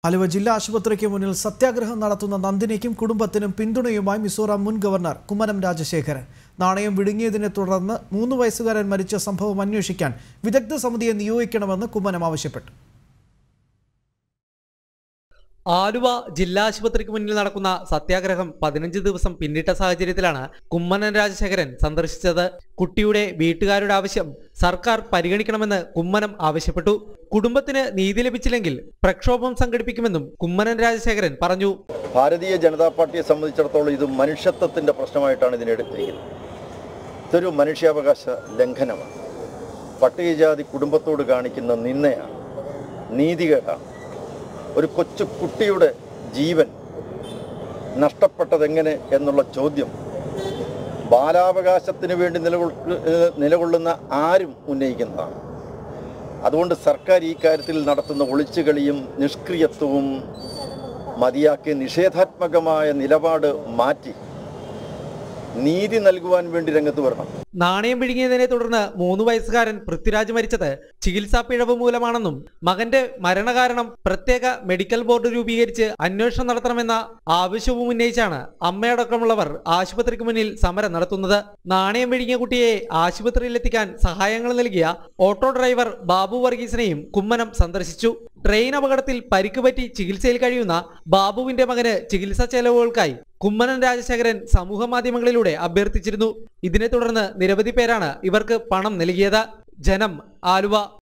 ആലുവ ജില്ലാ ആശുപത്രിക്ക് മുന്നിൽ സത്യാഗ്രഹം നടത്തുന്ന നന്ദിനിക്കും കുടുംബത്തിനും പിന്തുണയുമായി മിസോറാം മുൻ ഗവർണർ കുമ്മനം രാജശേഖരൻ. നാണയം വിഴുങ്ങിയതിനെ തുടർന്ന് 3 വയസ്സുകാരൻ മരിച്ച സംഭവം അന്വേഷിക്കാൻ വിദഗ്ധ സമിതിയെ നിയോഗിക്കണമെന്ന് കുമ്മനം ആവശ്യപ്പെട്ടു. ആലുവ ജില്ലാ ആശുപത്രിക്ക് മുന്നിൽ നടക്കുന്ന സത്യാഗ്രഹം 15 ദിവസം പിന്നിട്ട സാഹചര്യത്തിലാണ് കുമ്മനം രാജശേഖരൻ സന്ദർശിച്ചത്. കുട്ടിയുടെ വീട്ടുകാരുടെ ആവശ്യം സർക്കാർ പരിഗണിക്കണമെന്ന് കുമ്മനം ആവശ്യപ്പെട്ടു. കുടുംബത്തിന് നീതി ലഭിച്ചില്ലെങ്കിൽ പ്രക്ഷോഭം സംഘടിപ്പിക്കുമെന്നും കുമ്മനം രാജശേഖരൻ പറഞ്ഞു. ഭാരതീയ ജനതാ പാർട്ടിയെ സംബന്ധിച്ചിടത്തോളം ഇത് മനുഷ്യത്വത്തിന്റെ പ്രശ്നമായിട്ടാണ് ഇതിനെടുത്തിരിക്കുന്നത്. ഇതൊരു മനുഷ്യാവകാശ ലംഘനമാണ്. പട്ടികജാതി കുടുംബത്തോട് കാണിക്കുന്ന നിന്ദയാണ്, നീതികേടാണ്. ഒരു കൊച്ചു കുട്ടിയുടെ ജീവൻ നഷ്ടപ്പെട്ടതെങ്ങനെ എന്നുള്ള ചോദ്യം ബാലാവകാശത്തിന് വേണ്ടി നിലകൊള്ളുന്ന ആരും ഉന്നയിക്കുന്നതാണ്. അതുകൊണ്ട് സർക്കാർ ഈ കാര്യത്തിൽ നടത്തുന്ന ഒളിച്ചുകളിയും നിഷ്ക്രിയത്വവും മതിയാക്കി നിഷേധാത്മകമായ നിലപാട് മാറ്റി നീതി നൽകുവാൻ വേണ്ടി രംഗത്ത് വരണം. നാണയം വിഴുങ്ങിയതിനെ തുടർന്ന് 3 വയസ്സുകാരൻ പൃഥ്വിരാജ് മരിച്ചത് ചികിത്സാ പിഴവ് മൂലമാണെന്നും മകന്റെ മരണകാരണം പ്രത്യേക മെഡിക്കൽ ബോർഡ് രൂപീകരിച്ച് അന്വേഷണം നടത്തണമെന്ന ആവശ്യവും ഉന്നയിച്ചാണ് അമ്മയടക്കമുള്ളവർ ആശുപത്രിക്ക് മുന്നിൽ സമരം നടത്തുന്നത്. നാണയം വിഴുങ്ങിയ കുട്ടിയെ ആശുപത്രിയിലെത്തിക്കാൻ സഹായങ്ങൾ നൽകിയ ഓട്ടോ ഡ്രൈവർ ബാബു വർഗീസിനെയും കുമ്മനം സന്ദർശിച്ചു. ട്രെയിൻ അപകടത്തിൽ പരിക്കുപറ്റി ചികിത്സയിൽ കഴിയുന്ന ബാബുവിന്റെ മകന് ചികിത്സാ ചെലവുകൾക്കായി കുമ്മനം രാജശേഖരൻ സമൂഹ മാധ്യമങ്ങളിലൂടെ അഭ്യർത്ഥിച്ചിരുന്നു. ഇതിനെ തുടർന്ന് നിരവധി പേരാണ് ഇവർക്ക് പണം നൽകിയത്. ജനം, ആലുവ.